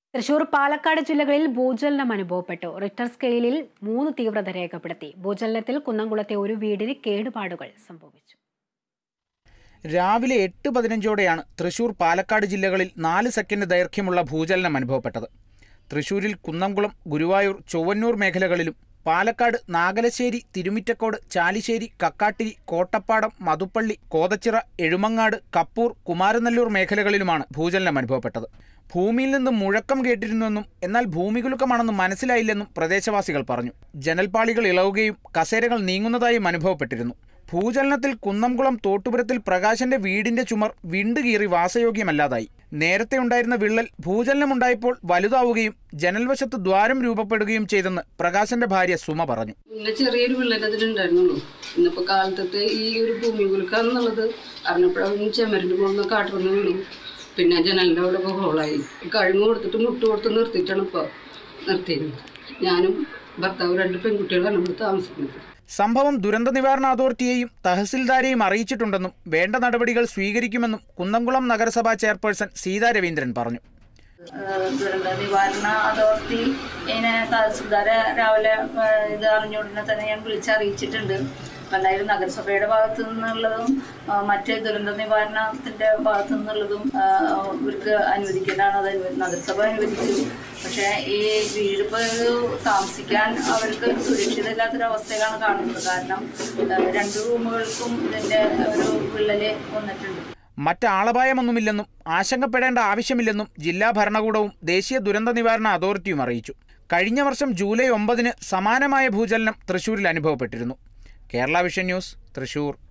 തൃശൂർ, പാലക്കാട് ജില്ലകളിൽ ഭൂചലനം അനുഭവപ്പെട്ടു. റിക്ടർ സ്കെയിലിൽ 3 തീവ്രത രേഖപ്പെടുത്തി. ഭൂചലനത്തിൽ കുന്നംകുളത്തെ ഒരു വീടിന് കേടുപാടുകൾ സംഭവിച്ചു. രാവിലെ 8:15ഓടെയാണ് തൃശൂർ, പാലക്കാട് ജില്ലകളിൽ 4 സെക്കൻഡ് ദൈർഘ്യമുള്ള ഭൂചലനം അനുഭവപ്പെട്ടത്. തൃശൂരിൽ കുന്നംകുളം, ഗുരുവായൂർ, ചൊവ്വന്നൂർ മേഖലകളിലും പാലക്കാട് നാഗലശ്ശേരി, തിരുമിറ്റക്കോട്, ചാലിശ്ശേരി, കക്കാട്ടിരി, കോട്ടപ്പാടം, മതുപ്പള്ളി, കോതച്ചിറ, എഴുമങ്ങാട്, കപ്പൂർ, കുമാരനെല്ലൂർ മേഖലകളിലുമാണ് ഭൂചലനം അനുഭവപ്പെട്ടത്. ഭൂമിയിൽ നിന്ന് മുഴക്കം കേട്ടിരുന്നുവെന്നും എന്നാൽ ഭൂമികുലുക്കമാണെന്ന് മനസ്സിലായില്ലെന്നും പ്രദേശവാസികൾ പറഞ്ഞു. ജനൽപ്പാളികൾ ഇളവുകയും കസേരകൾ നീങ്ങുന്നതായും അനുഭവപ്പെട്ടിരുന്നു. ഭൂചലനത്തിൽ കുന്നംകുളം തോട്ടുപുരത്തിൽ പ്രകാശന്റെ വീടിന്റെ ചുമർ വിണ്ടുകീറി വാസയോഗ്യമല്ലാതായി. നേരത്തെ ഉണ്ടായിരുന്ന വിള്ളൽ ഭൂചലനമുണ്ടായപ്പോൾ വലുതാവുകയും ജനൽവശത്ത് ദ്വാരം രൂപപ്പെടുകയും ചെയ്തെന്ന് പ്രകാശന്റെ ഭാര്യ സുമ പറഞ്ഞു. ചെറിയൊരു വിള്ളൽ അതിലുണ്ടായിരുന്നുള്ളൂ. ഇന്നിപ്പോ കാലത്തെ ഈ ഒരു ഭൂമികുലുക്കാന്നുള്ളത് അറിഞ്ഞപ്പോഴും ചെമരിന്റെ മുകളിൽ കാട്ടുവന്ന് വീണു. പിന്നെ ജനലിൻ്റെ അവിടെ ഹോളായി. കഴുങ്ങ് കൊടുത്തിട്ട് മുട്ട് കൊടുത്ത് നിർത്തിയിട്ടാണ് ഇപ്പോൾ നിർത്തിയിരുന്നത്. ഞാനും ഭർത്താവ് 2 പെൺകുട്ടികളാണ് ഇവിടെ താമസിക്കുന്നത്. സംഭവം ദുരന്ത നിവാരണ അതോറിറ്റിയെയും തഹസിൽദാരെയും അറിയിച്ചിട്ടുണ്ടെന്നും വേണ്ട നടപടികൾ സ്വീകരിക്കുമെന്നും കുന്നംകുളം നഗരസഭാ ചെയർപേഴ്സൺ സീതാ രവീന്ദ്രൻ പറഞ്ഞു. ദുരന്ത നിവാരണ അതോറിറ്റി തഹസിൽദാരെ രാവിലെ ഇത് അറിഞ്ഞുടനെ തന്നെ ഞാൻ വിളിച്ചറിയിച്ചിട്ടുണ്ട്. എന്തായാലും നഗരസഭയുടെ ഭാഗത്തു നിന്നുള്ളതും മറ്റ് ദുരന്ത നിവാരണത്തിൻ്റെ ഭാഗത്തു നിന്നുള്ളതും ഇവർക്ക് അനുവദിക്കേണ്ടതാണ്. അത് നഗരസഭ അനുവദിച്ചു. പക്ഷേ ഈ വീട് താമസിക്കാൻ അവർക്ക് സുരക്ഷിതമില്ലാത്തൊരവസ്ഥയിലാണ് കാണുന്നത്. കാരണം 2 റൂമുകൾക്കും ഇതിൻ്റെ ഒരു വിള്ളല് വന്നിട്ടുണ്ട്. മറ്റാളപായമൊന്നുമില്ലെന്നും ആശങ്കപ്പെടേണ്ട ആവശ്യമില്ലെന്നും ജില്ലാ ഭരണകൂടവും ദേശീയ ദുരന്ത നിവാരണ അതോറിറ്റിയും അറിയിച്ചു. കഴിഞ്ഞ വർഷം ജൂലൈ 9-ന് സമാനമായ ഭൂചലനം തൃശൂരിൽ അനുഭവപ്പെട്ടിരുന്നു. Kerala Vision news, Thrissur.